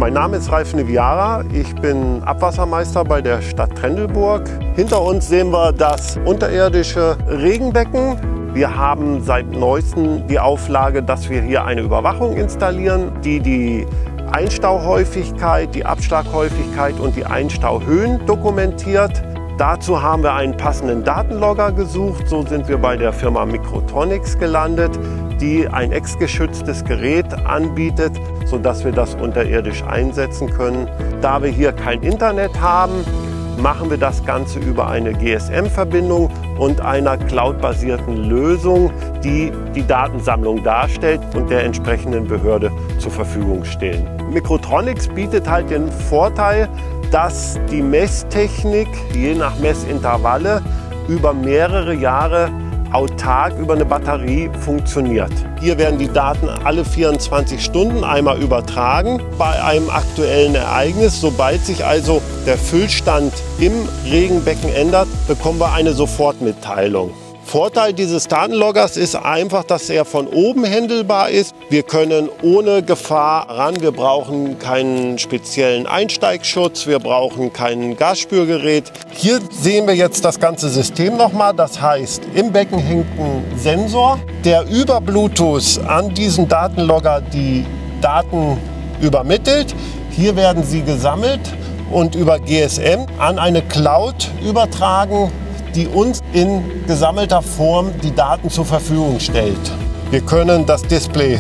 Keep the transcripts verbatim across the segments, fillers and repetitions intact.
Mein Name ist Ralf Neviara, ich bin Abwassermeister bei der Stadt Trendelburg. Hinter uns sehen wir das unterirdische Regenbecken. Wir haben seit neuestem die Auflage, dass wir hier eine Überwachung installieren, die die Einstauhäufigkeit, die Abschlaghäufigkeit und die Einstauhöhen dokumentiert. Dazu haben wir einen passenden Datenlogger gesucht. So sind wir bei der Firma Microtronics gelandet, die ein exgeschütztes Gerät anbietet, sodass wir das unterirdisch einsetzen können. Da wir hier kein Internet haben, machen wir das Ganze über eine G S M-Verbindung und einer cloud-basierten Lösung, die die Datensammlung darstellt und der entsprechenden Behörde zur Verfügung stehen. Microtronics bietet halt den Vorteil, dass die Messtechnik je nach Messintervalle über mehrere Jahre autark über eine Batterie funktioniert. Hier werden die Daten alle vierundzwanzig Stunden einmal übertragen bei einem aktuellen Ereignis. Sobald sich also der Füllstand im Regenbecken ändert, bekommen wir eine Sofortmitteilung. Vorteil dieses Datenloggers ist einfach, dass er von oben händelbar ist. Wir können ohne Gefahr ran, wir brauchen keinen speziellen Einsteigschutz, wir brauchen kein Gasspürgerät. Hier sehen wir jetzt das ganze System nochmal. Das heißt, im Becken hängt ein Sensor, der über Bluetooth an diesen Datenlogger die Daten übermittelt. Hier werden sie gesammelt und über G S M an eine Cloud übertragen, die uns in gesammelter Form die Daten zur Verfügung stellt. Wir können das Display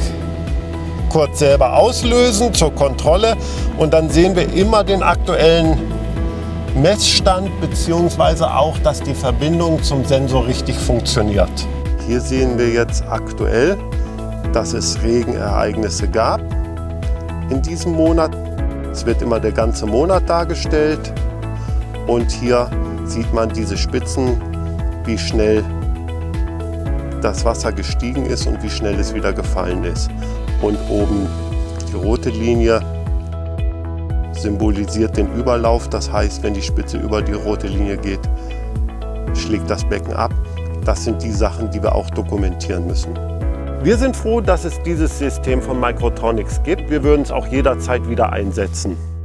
kurz selber auslösen zur Kontrolle und dann sehen wir immer den aktuellen Messstand bzw. auch, dass die Verbindung zum Sensor richtig funktioniert. Hier sehen wir jetzt aktuell, dass es Regenereignisse gab in diesem Monat. Es wird immer der ganze Monat dargestellt und hier sieht man diese Spitzen, wie schnell das Wasser gestiegen ist und wie schnell es wieder gefallen ist. Und oben die rote Linie symbolisiert den Überlauf. Das heißt, wenn die Spitze über die rote Linie geht, schlägt das Becken ab. Das sind die Sachen, die wir auch dokumentieren müssen. Wir sind froh, dass es dieses System von Microtronics gibt. Wir würden es auch jederzeit wieder einsetzen.